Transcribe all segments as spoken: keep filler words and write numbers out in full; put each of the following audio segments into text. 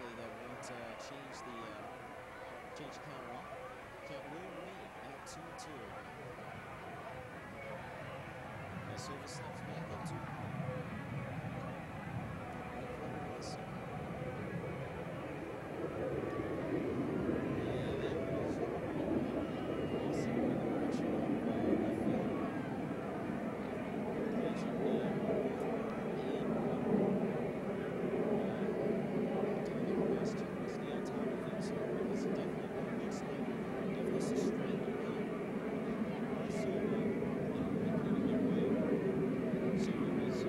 Hopefully that won't uh, change the uh, change the counter up. Count will remain at two and two. As Silva snaps back up to right fielder Wilson. And that one is crossing in the direction of uh, left field. Catching uh, and doing their best to stay on top of things here because it definitely what it looks like. Definitely some strength around Silva, you know, including their way. Silva was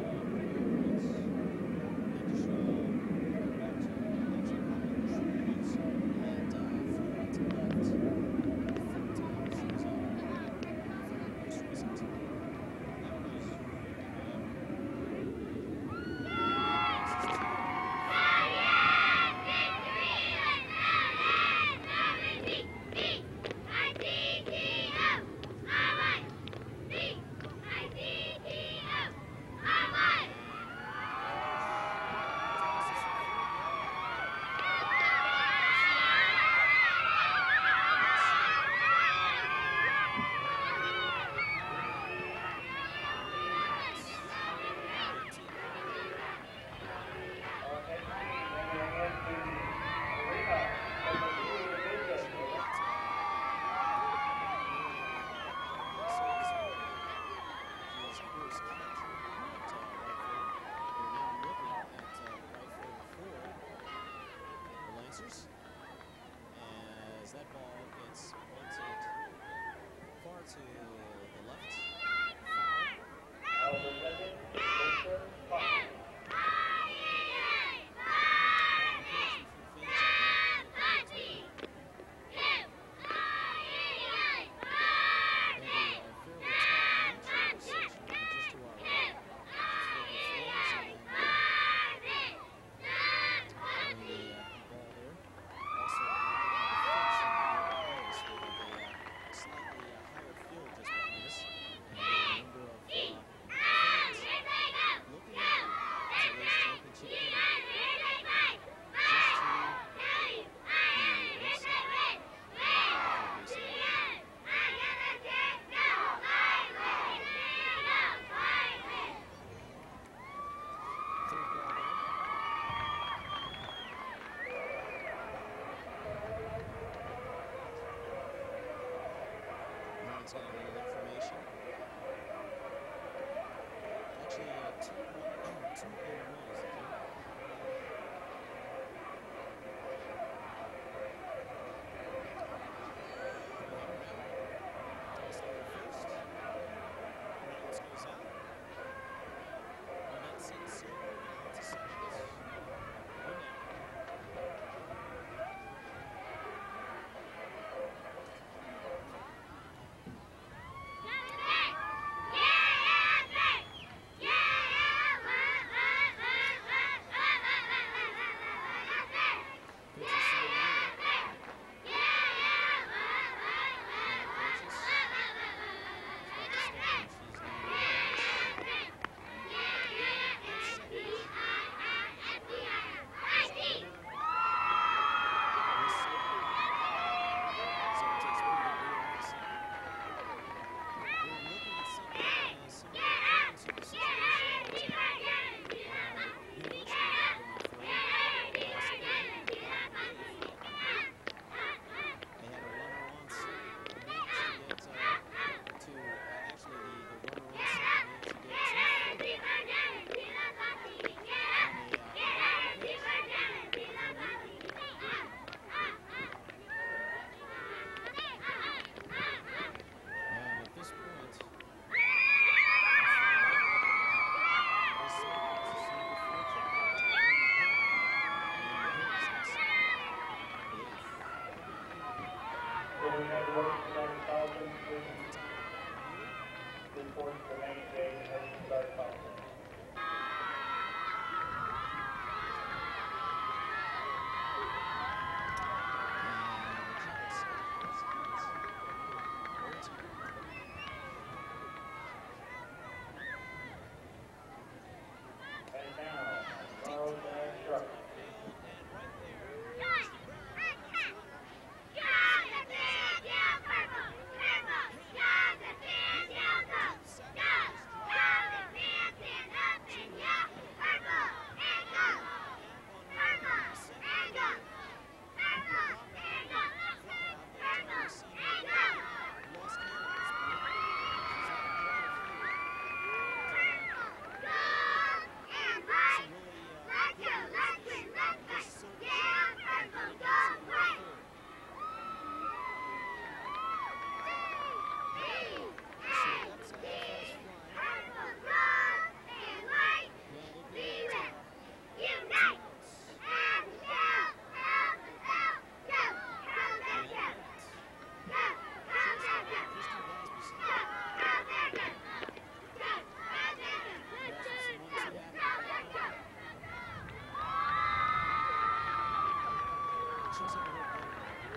She's in a little bit.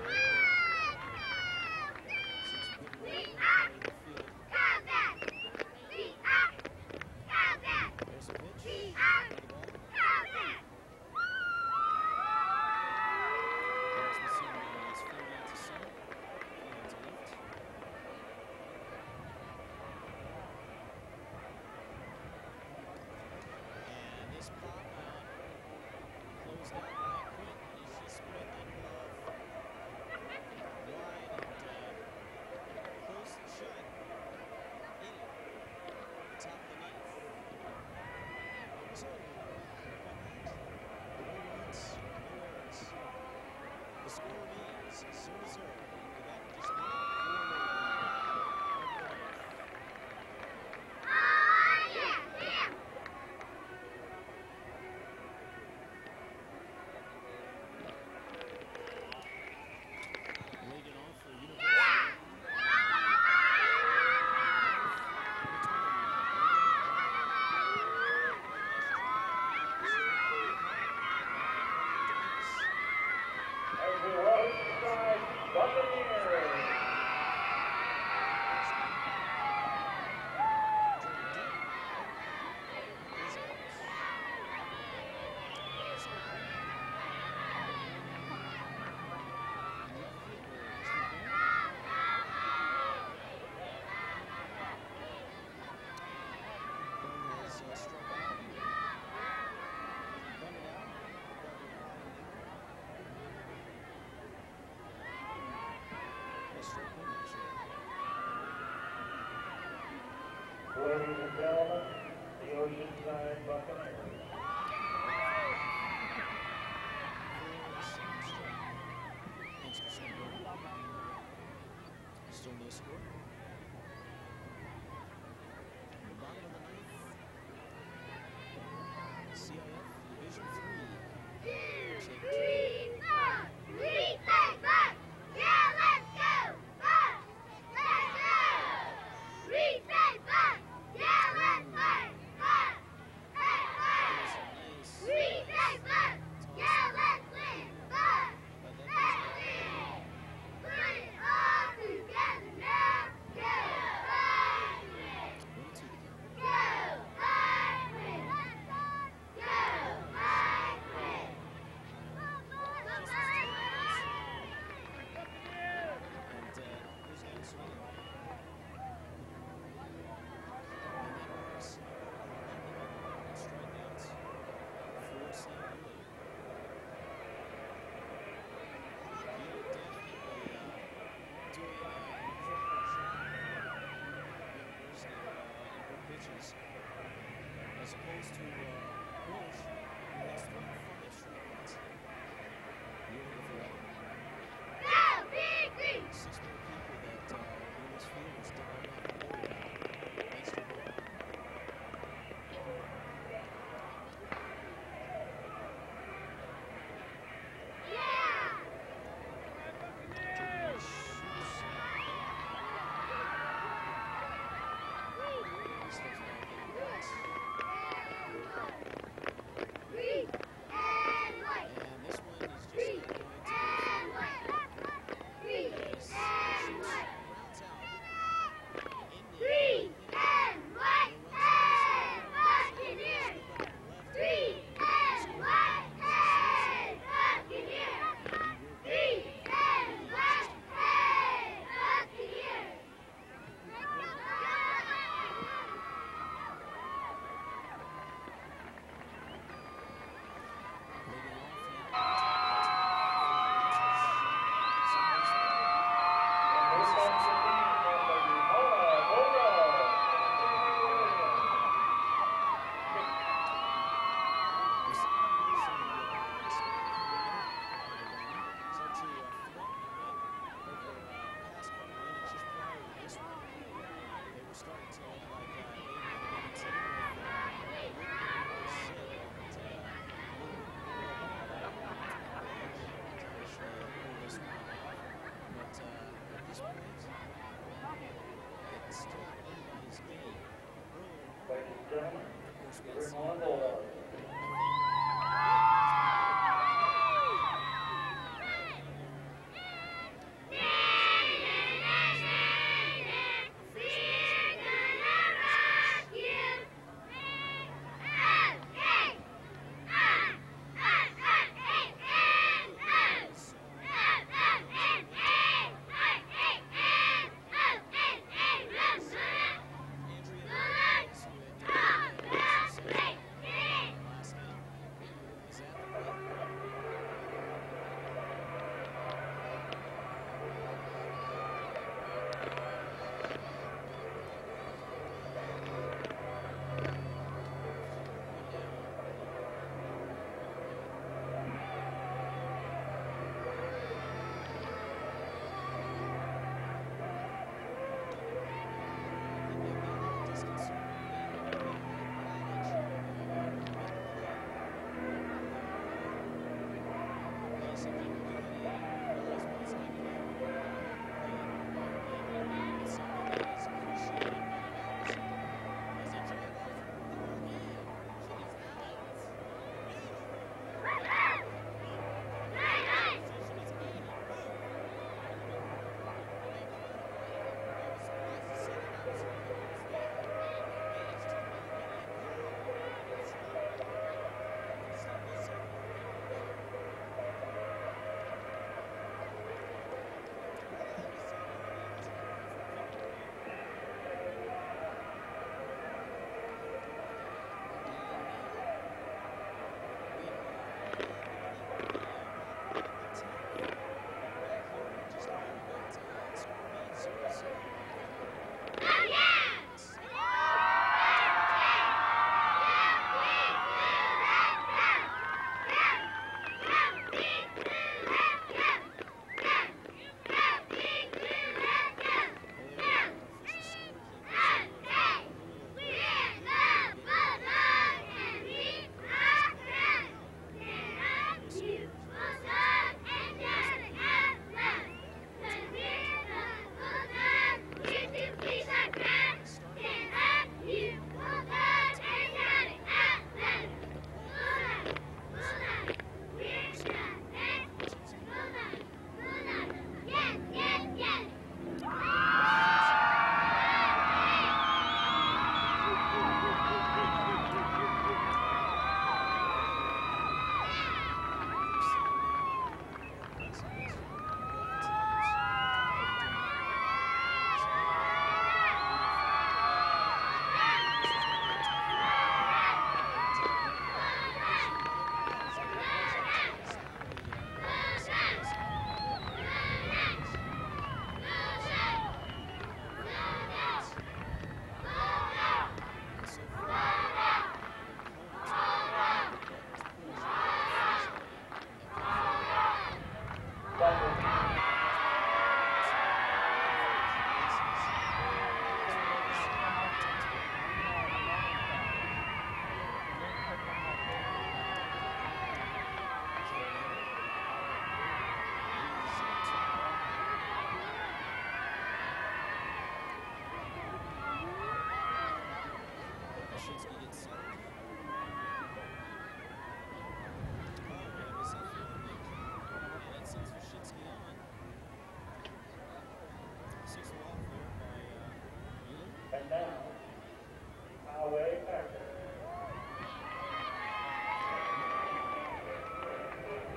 Since we're getting ready to the field. There's a pitch. The ball. There's the center. It's field out to center. Field to left. And this pop out closed out by Quinn as she spread that glove wide and uh, close and shut. In the top of the ninth. So, no runs, no errors. The score remains zero to zero. We're back in just a minute. Four more. Laid it off for University. Ladies and gentlemen, the Oceanside Buccaneers. Still no score. The bottom of the ninth. C I F Division three. Three, four, three, five, five. Yeah, let's go. Five. Let's go. Three, five, five. Yeah, let's play. Five. Hey, five. Three, five, five. Yeah, let's play. Five. Hey, put it all together now. Go, Pirates. Go, Pirates. Go, Pirates. And uh, who's going to swing it? And that was eleven strikeouts for Saint Louis. You're definitely uh, doing uh, coverage University uh, in her pitches as opposed to uh, Walsh, who has twenty-five strikeouts. You're looking for Go, Big Green. six more people that uh, Lewis Fielders did not know about. Thanks to her. Yeah. Three and white. And this one is just Three going to and white. Three and white. rounds out in the Three and white. Hey, Buccaneers. Three and white. Hey, Buccaneers. Three and white. Hey, Buccaneers. Here comes the team from the Ramona Bulldogs. Ladies and gentlemen, the Ramona Bulldogs.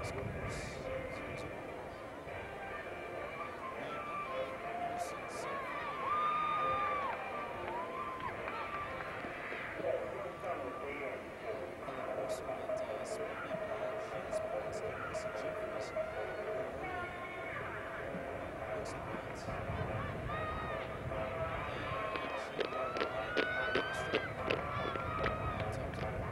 scores zero two. Now back, number six, Sam also with uh, Smith McLeod, Shields, Boston, Mason Jeffries, looks like that. And actually, uh, strike. Top two.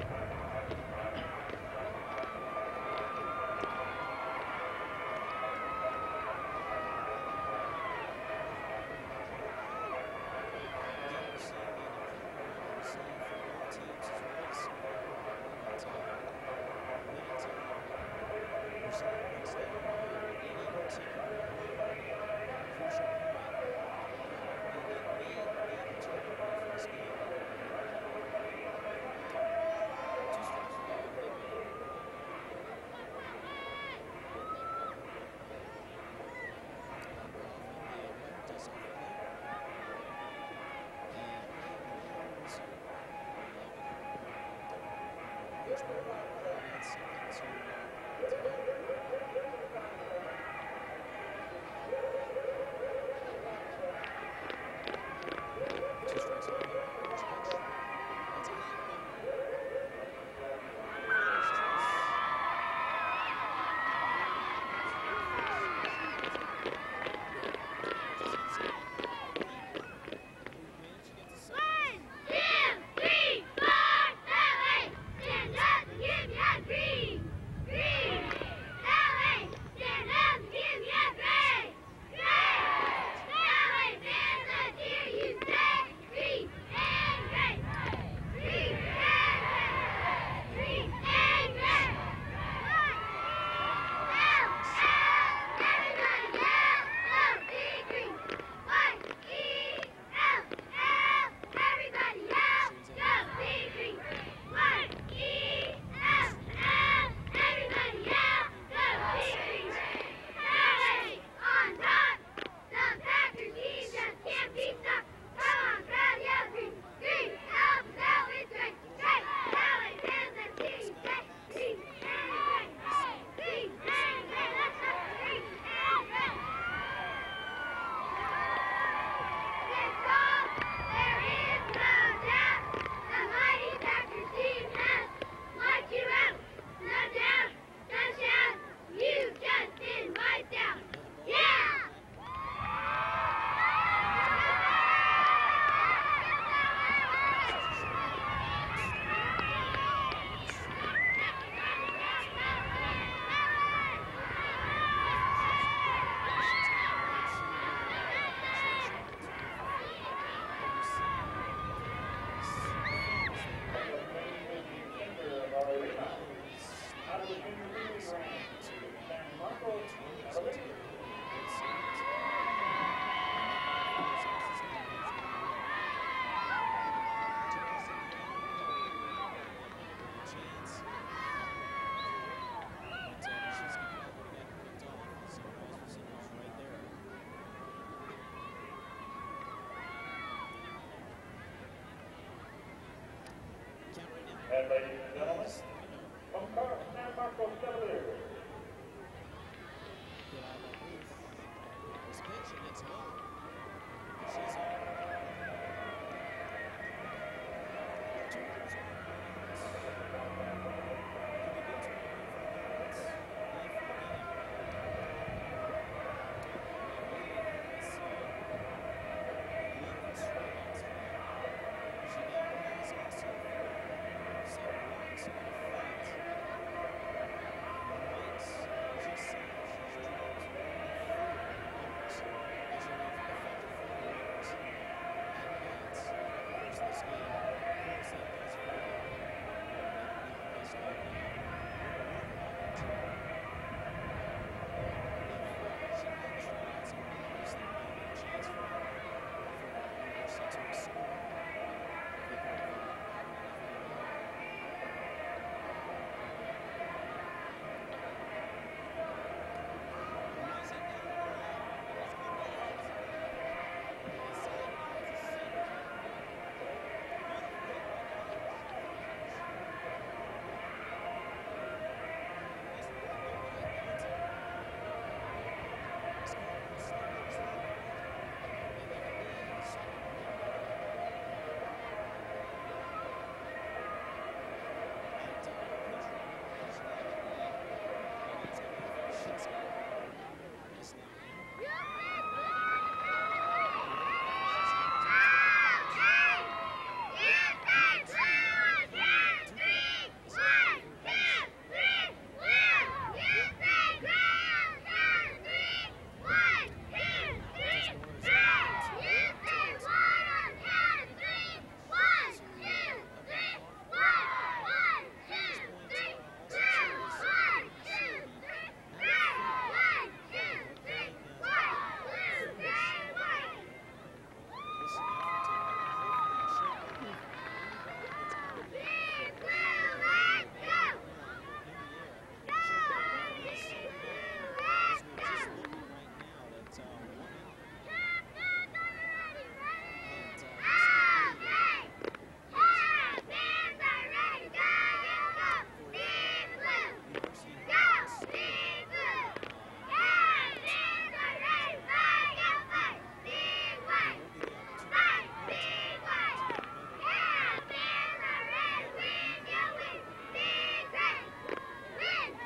Again, we're seeing the improvement we're seeing from both teams as well as but, uh, that uh, we're seeing points that uh, in particular crucial point uh, in the main major turnover for this game. Two strikes for the Olympian. Off in the one, does off in there. And Williams, eleven. Coach Moore will add something to uh, tonight. Two strikes on him. First pitch. That's a hit. First choice. Managed to get to second. One, two, three, four, seven. Stand up and give me a three. Three. Seven. Stand up and give me a three. Three. Seven. Fans, let's hear you say three and great. Three and great. Three and great. One. Out, out. Everybody out. Go big green. One. E. Out, out. Everybody out. Go big green. One. E. Out, out. Everybody out. Go big green. Rally on top. The Packers defense can't be stopped. Come on, crowd, yell green. Green. Out, out. It's great. Great. Rally fans, let's hear you say green and great. Green and great. Let's go. Green and great. Let's go. There is no doubt. The mighty Packers defense wiped you out. No doubt. Touchdown. You just been wiped out. Yeah. And ladies and gentlemen, from Car- San Marcos Cavaliers, Get out of that booth. This pitch, and it's low. She's on. Two runners on the grounds. Could be good to win for the Birds. Lead for the game. Wade has uh, eleven strikeouts tonight. She now has herself seven walks and a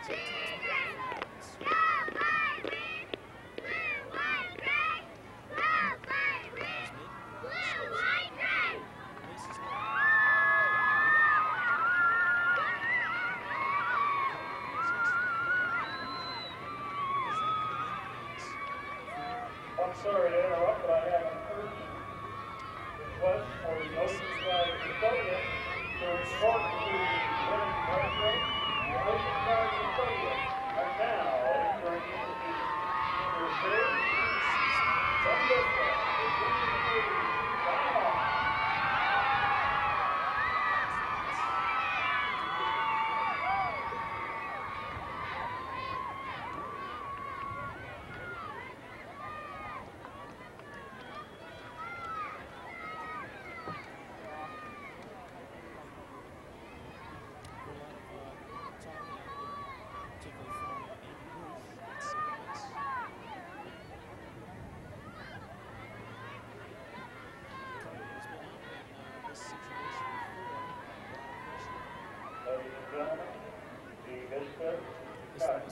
I'm sorry to interrupt, but I have an urgent request for the Ocean Flag custodian to report to the women's race race. The Ocean Flag custodian are now entering into the junior series. From this one, the junior series, time on. Ladies and gentlemen, the visitor, Scott.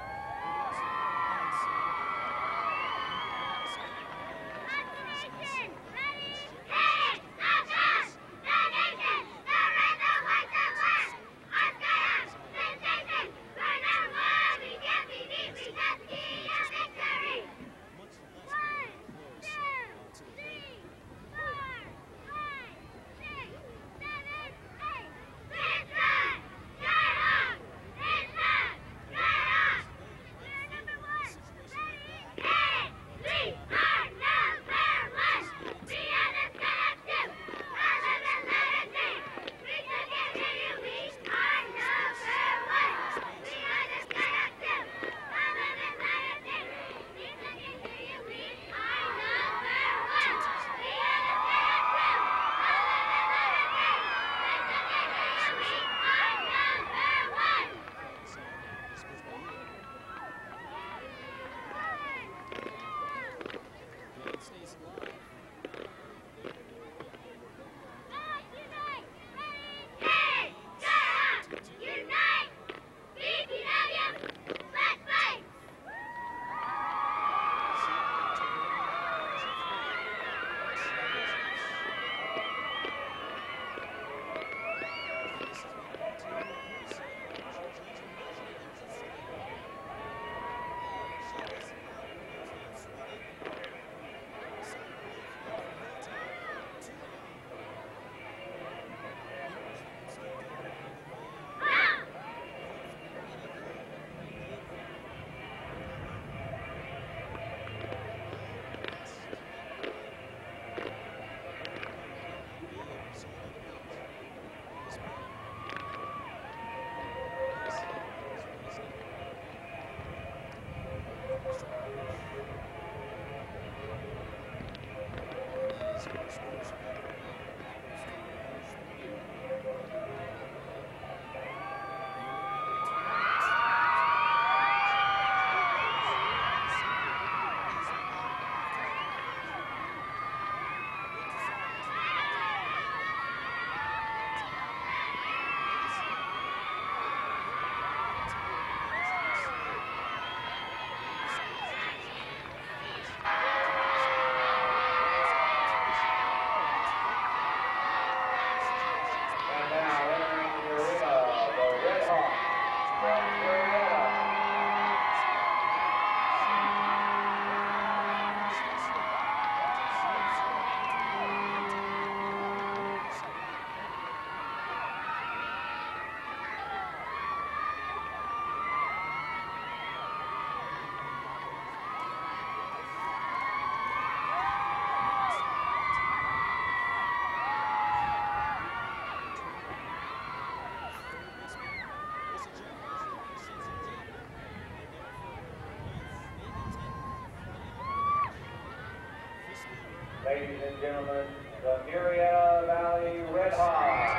Ladies and gentlemen, the Murrieta Valley Red Hawks.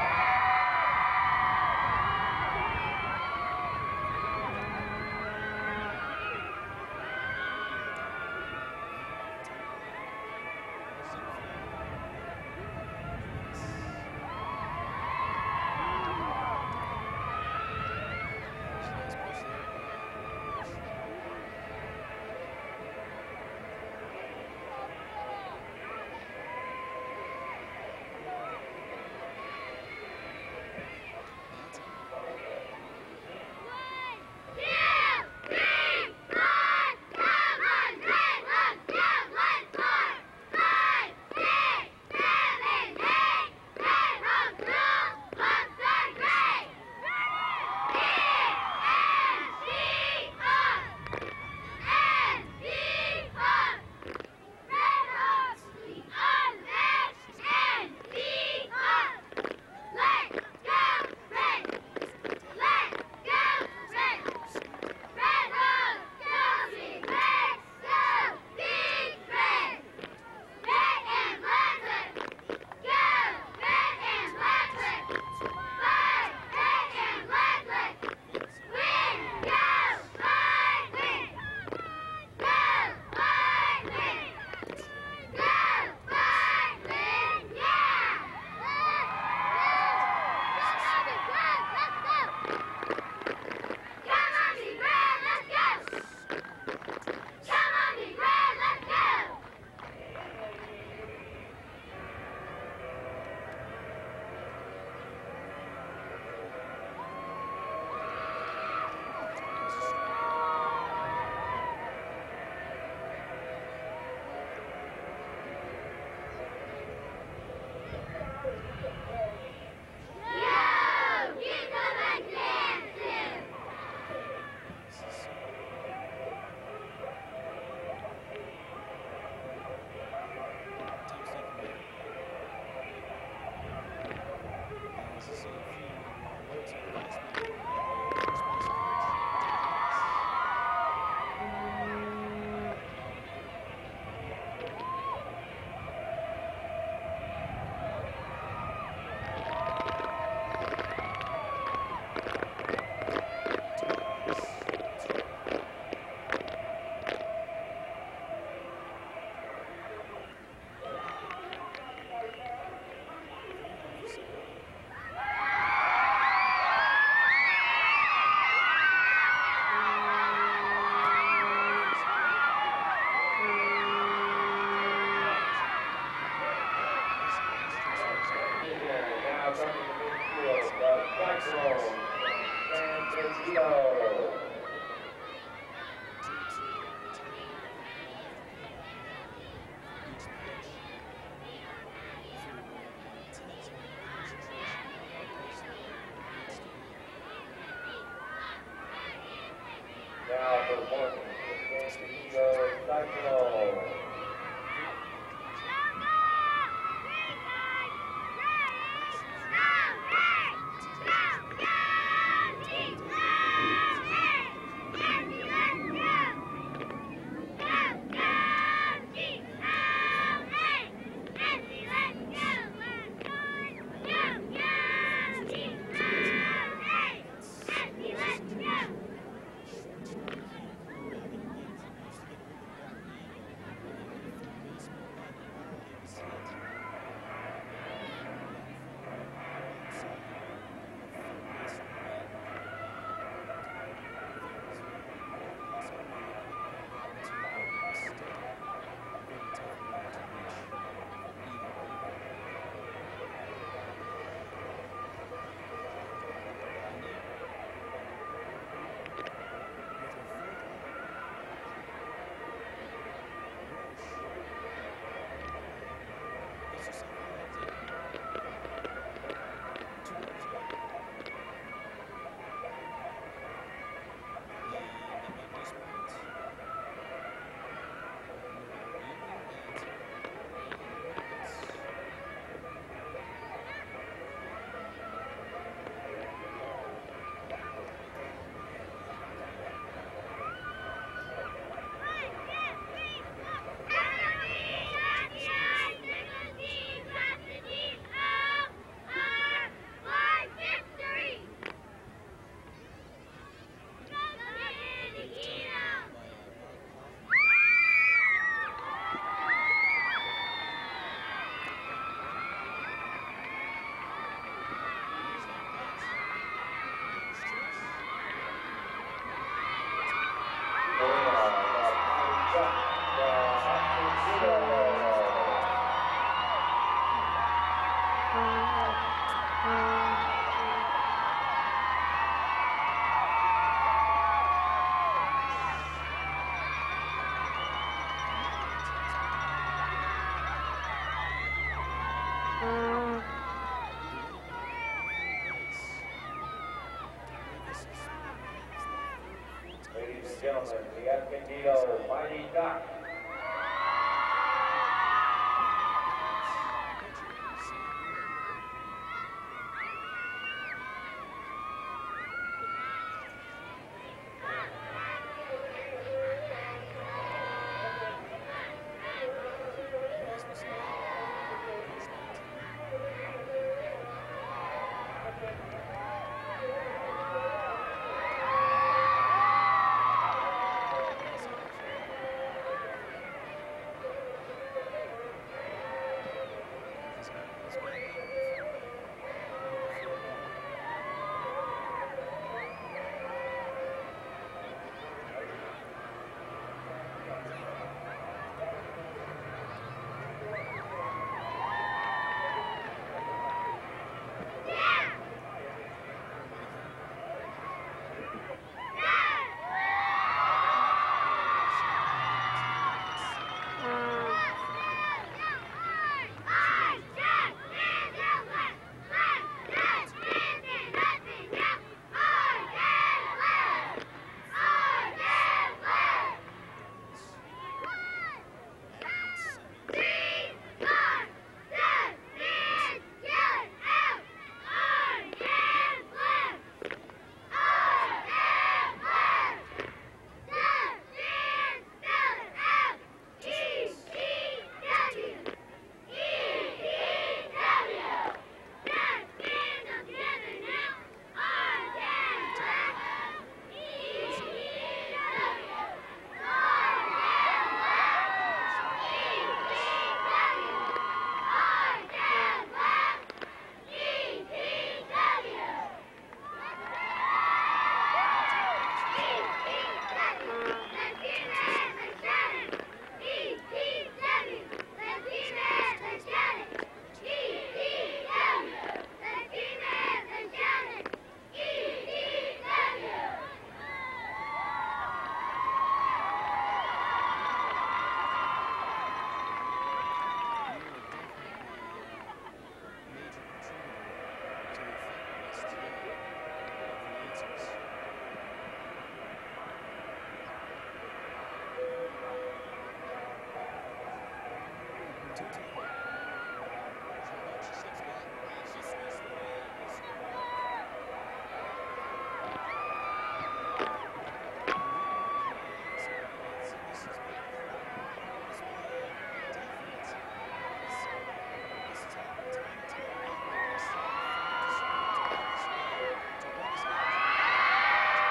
Morton, Candido Cyclo. Ladies and gentlemen, the Escondido Mighty Ducks. two ten. She steps back. She sneaks it away. We'll score. This is what this is what defense is. This is how time and time again we're seeing to score to this way to win this game.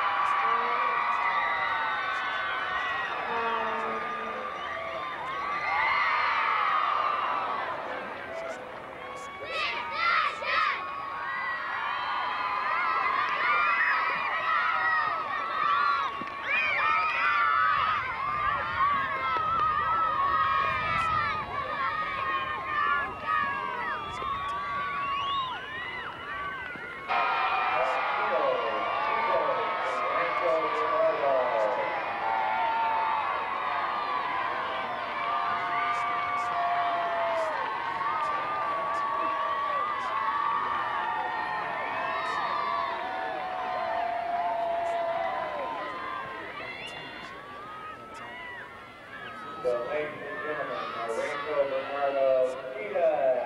So, ladies and gentlemen, Lorenzo Bernardo Tita.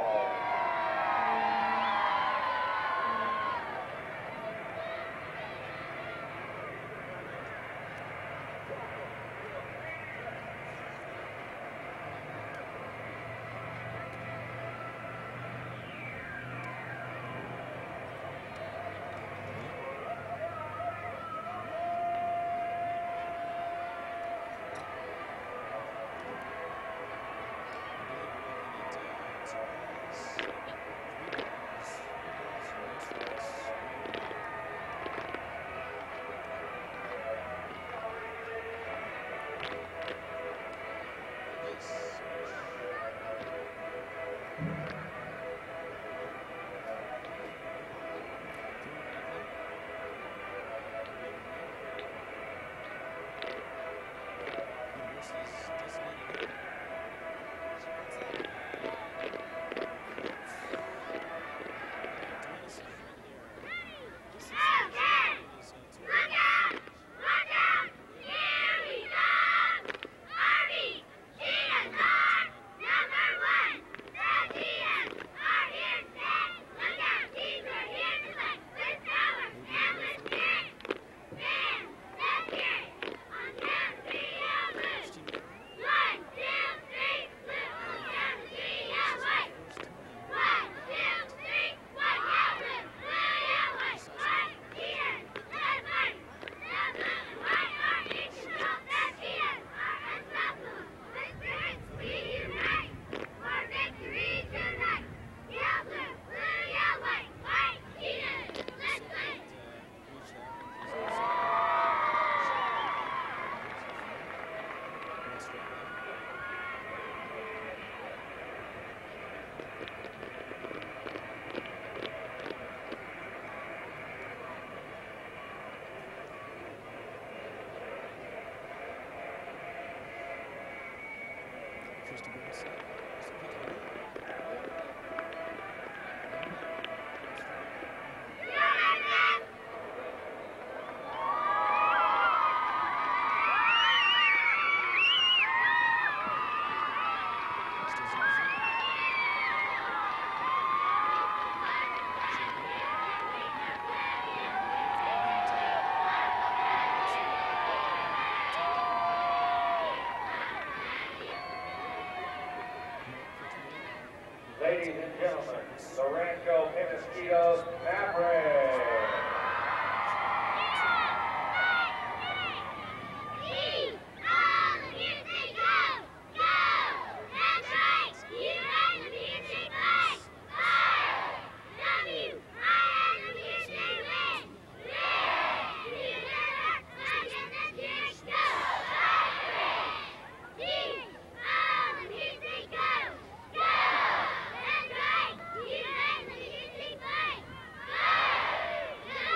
Ladies and gentlemen, the Rancho Penasquitos Mavericks. Go!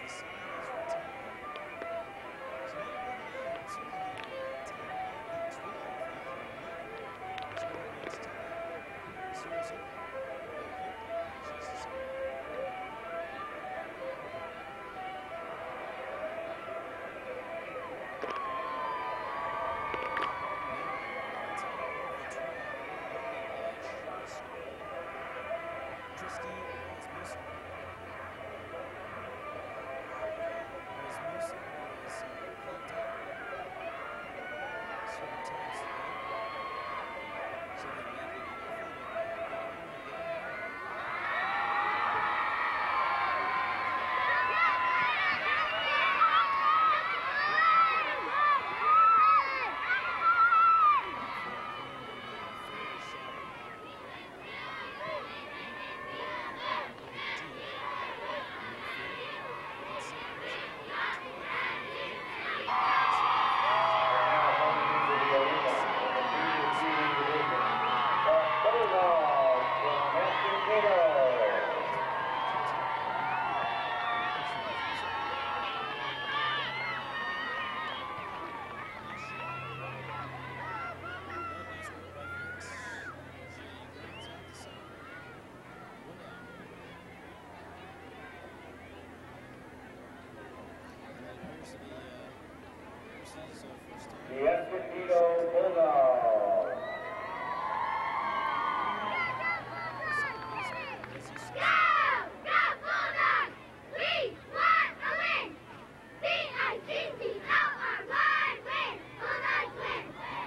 The Escondido Bulldogs. Go! Go Bulldogs! We want a win! B I G C L R Y win! Bulldogs win!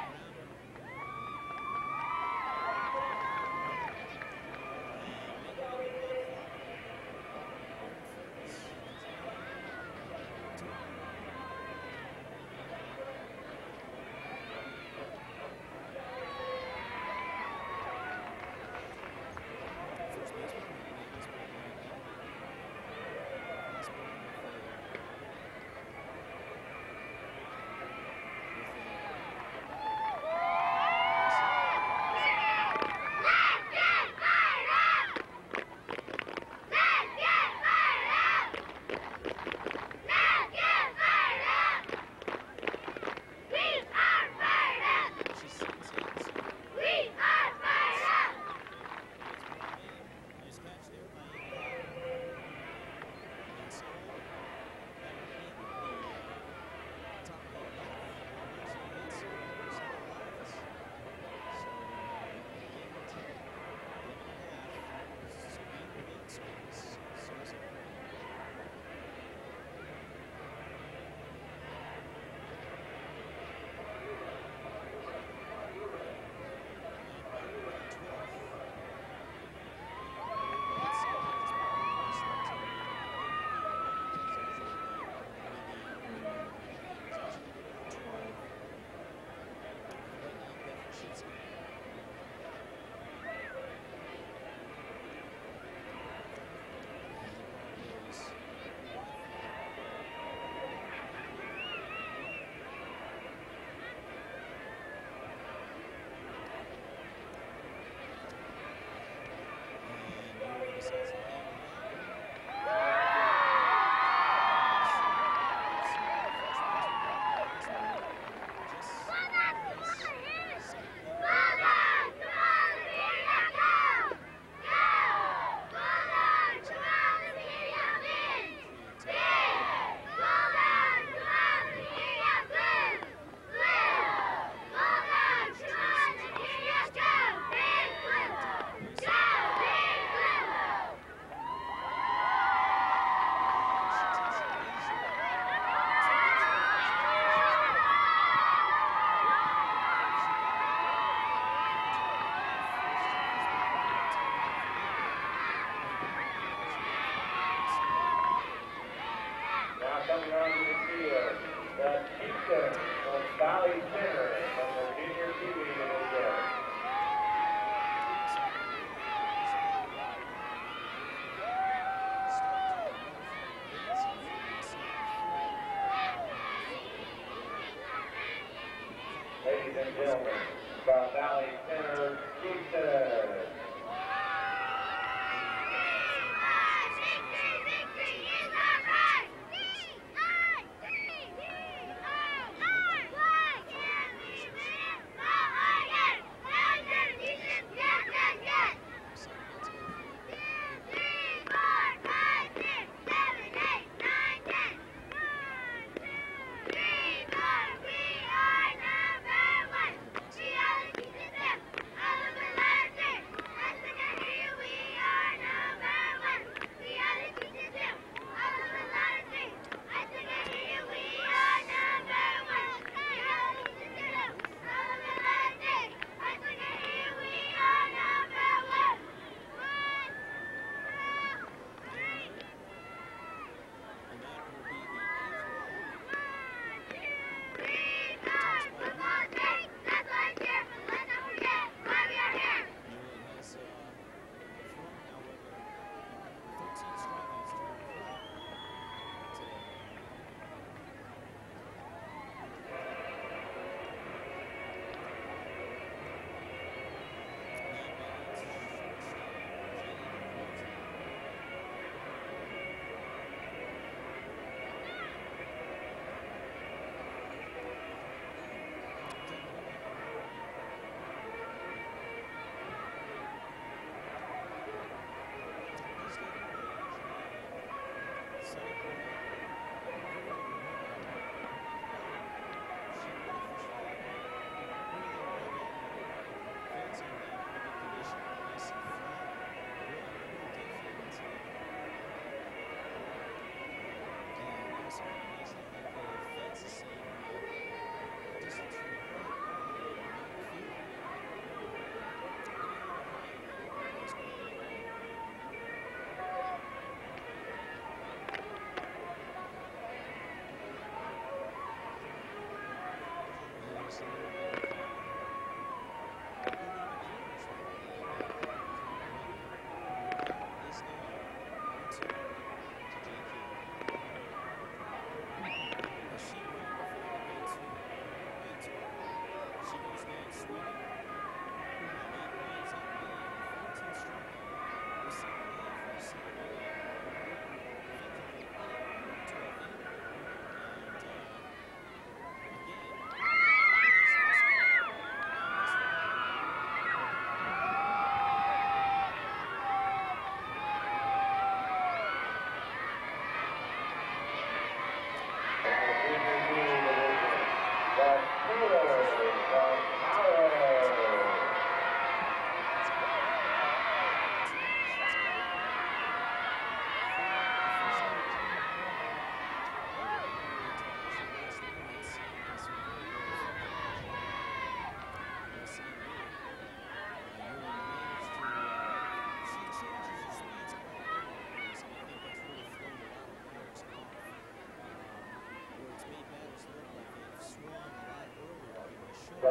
Let's get fired up! Let's get fired up! Let's get fired up! We are fired up! We are fired up! Nice catch there by uh, Insole. That would be the top of the ninth. So it's Insole Lions. So Bulldogs, Superior, go! Go! Bulldogs, Superior wins! Big! Bulldogs, Superior blue! Blue! Bulldogs, Superior go! Big blue! Go! Big blue! Now coming onto the field, the Chieftains from Valley Center from the junior T V division. Ladies and gentlemen, from Valley Center, Chieftains. Victory, victory is our right!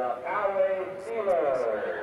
the Poway Steelers.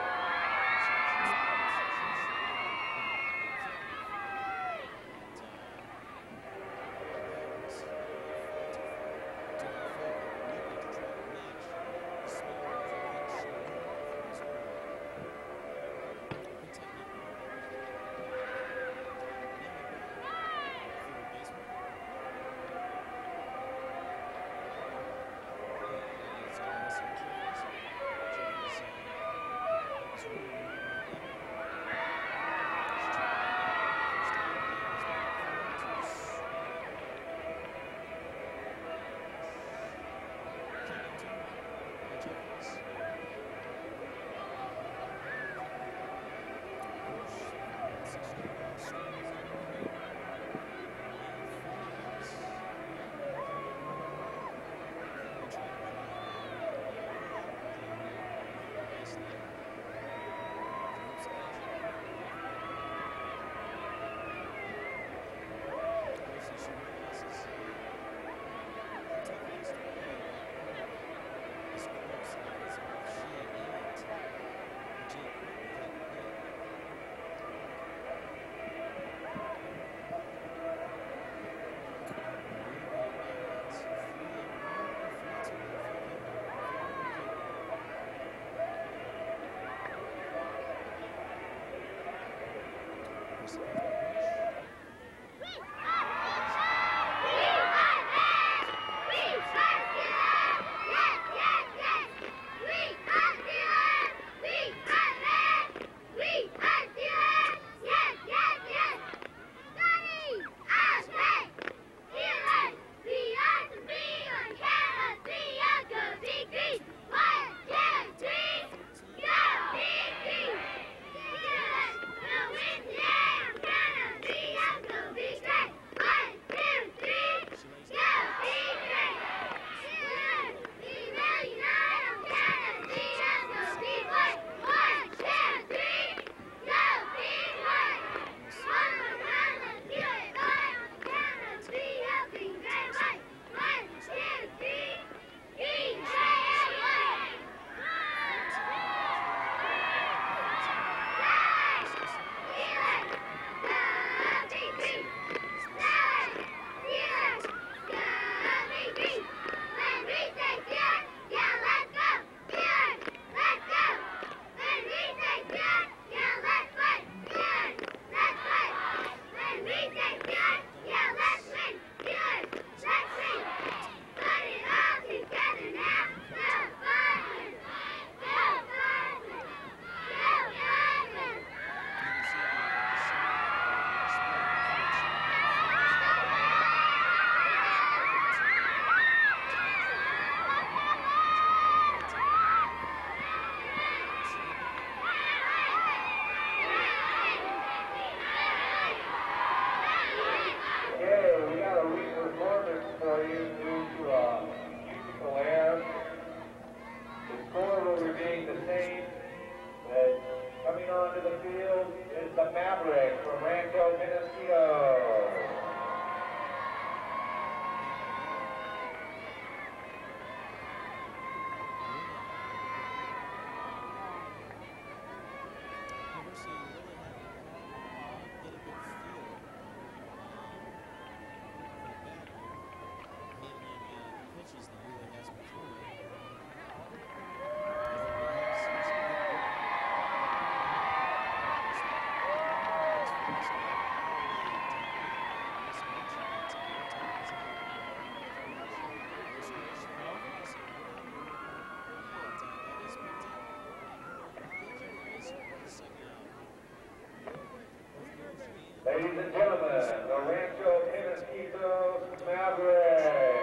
Ladies and gentlemen, the Rancho Penasquitos Mavericks.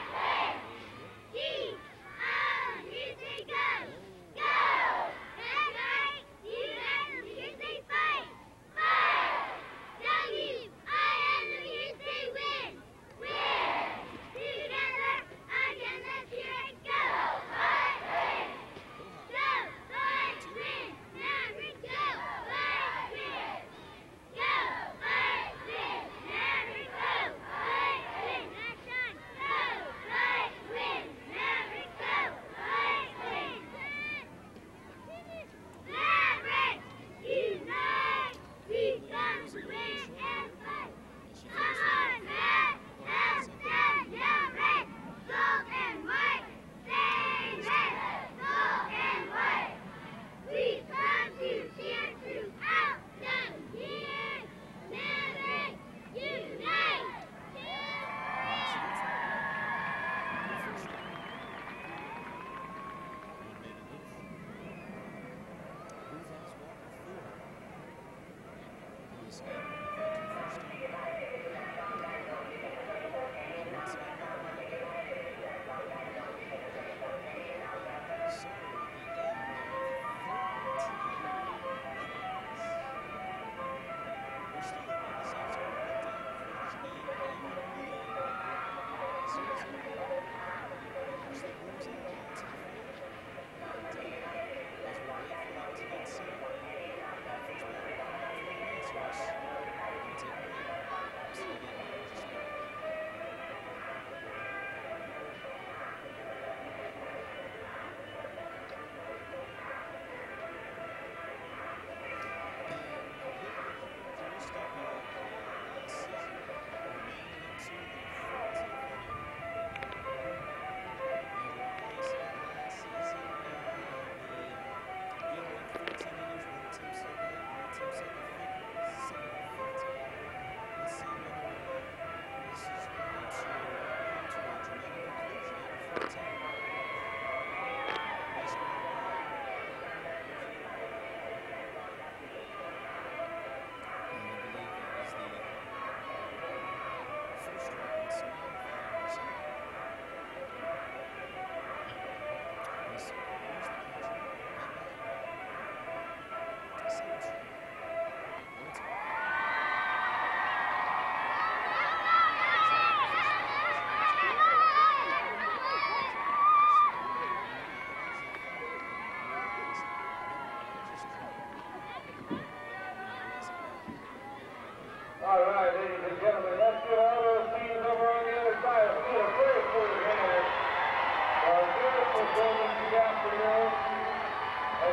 Go!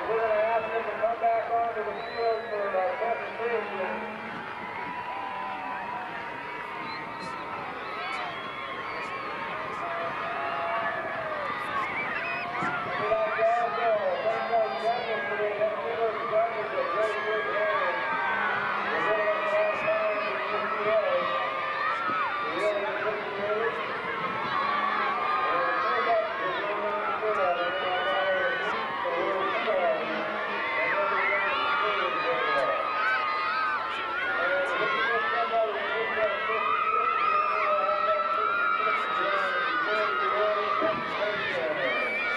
we're going to ask them to come back onto the field for our presentation. We'd like to also thank those judges for the those judges that great big hands. We're going to have time for the U P A. We really appreciate it. And the fullback is going on the field, and they're going to have a little fun. And then we're going to see it very well. And if you get somebody that needs that fifty fifty, then we'll have that fifty fifty down in very early presentation.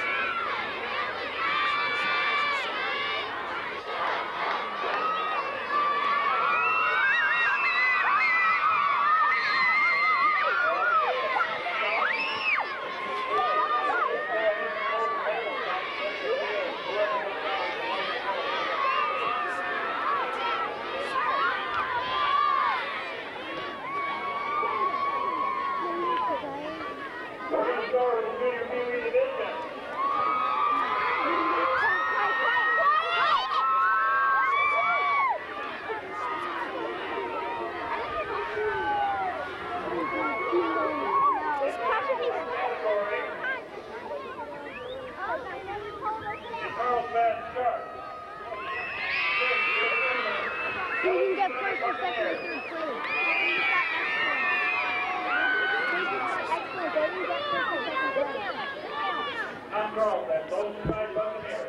Not Carlsbad, those guys Buccaneers.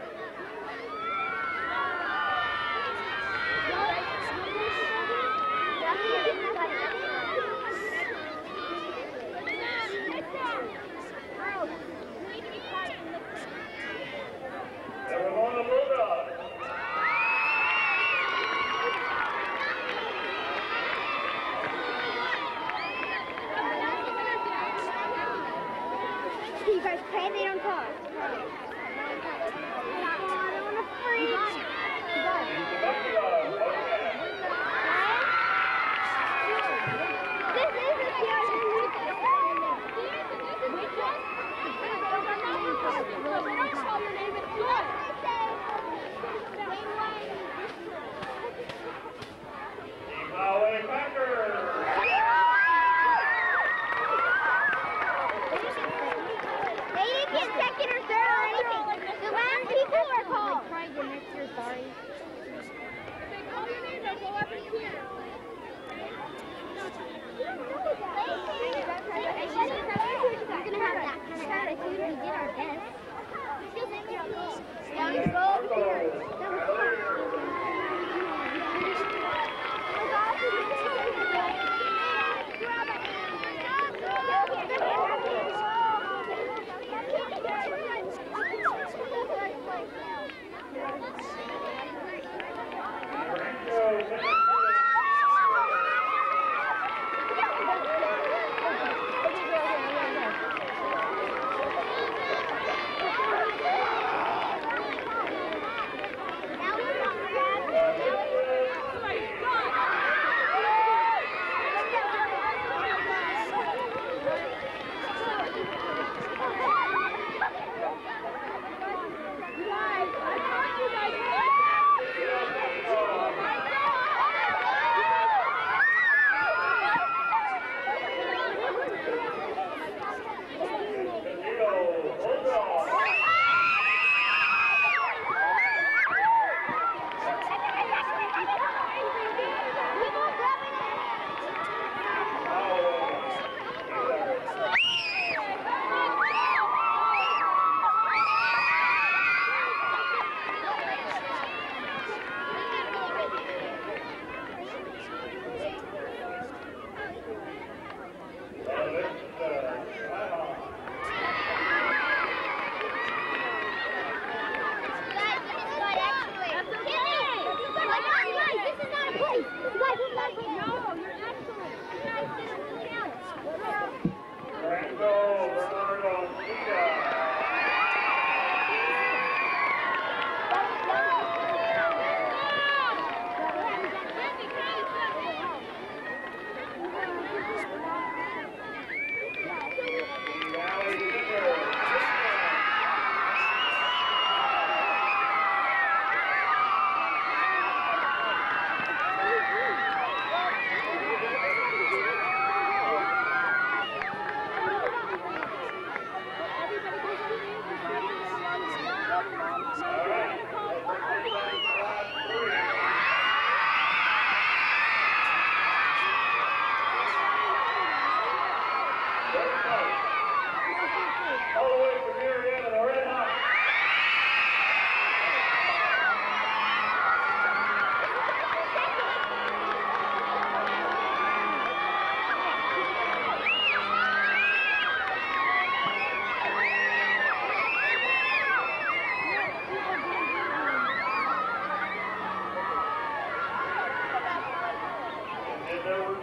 And we're going to Bulldogs. You guys pray they don't talk. Highway Packers. They didn't get second or third or anything. The last people were called. Try again next year, sorry. If they call your name, they'll go up and cheer. We're gonna have that kind of attitude. We did our best. Down the road here.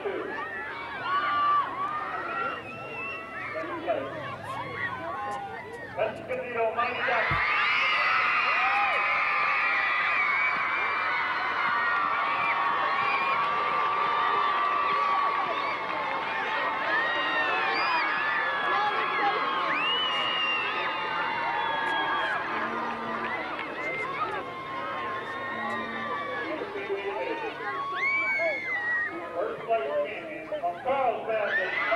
two. Second place. Escondido, Mighty Ducks. First place champion from Carlsbad.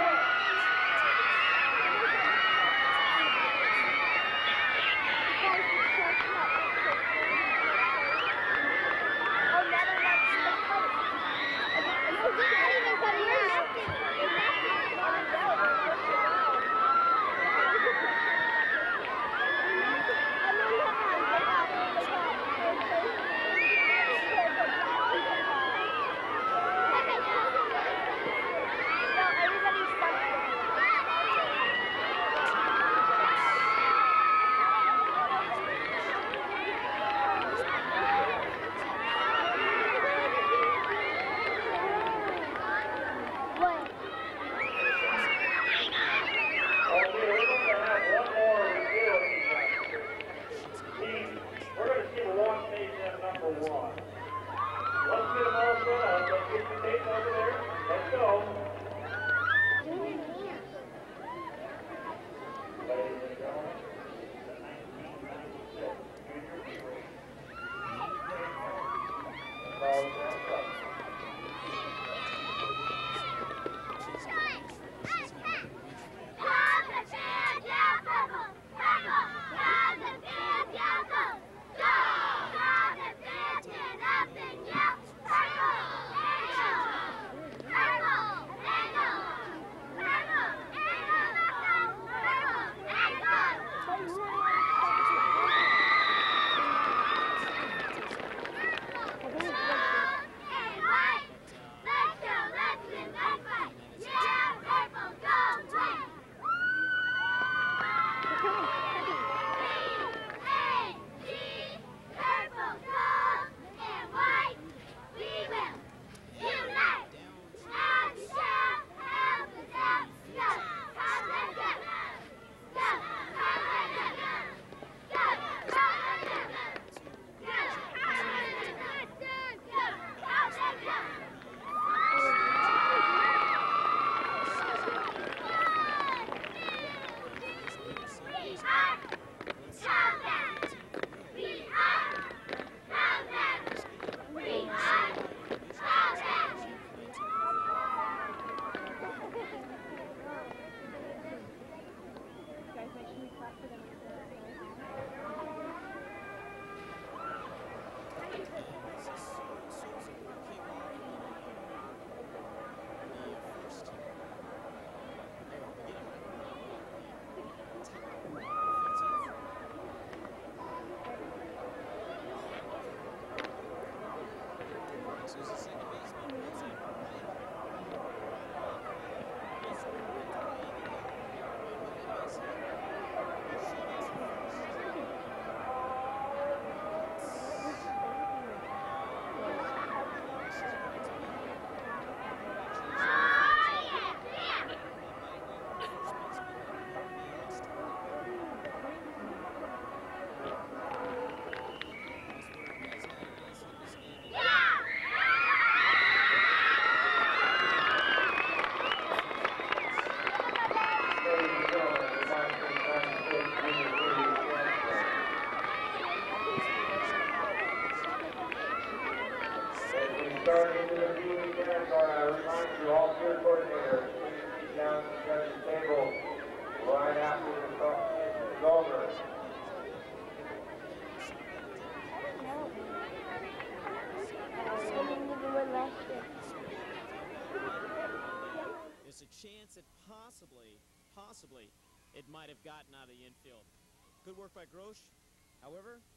Starting to the meeting again, I remind you, all three coordinators, please sit down at the table right after the competition is over. There's a chance that possibly, possibly, it might have gotten out of the infield. Good work by Grosh. However,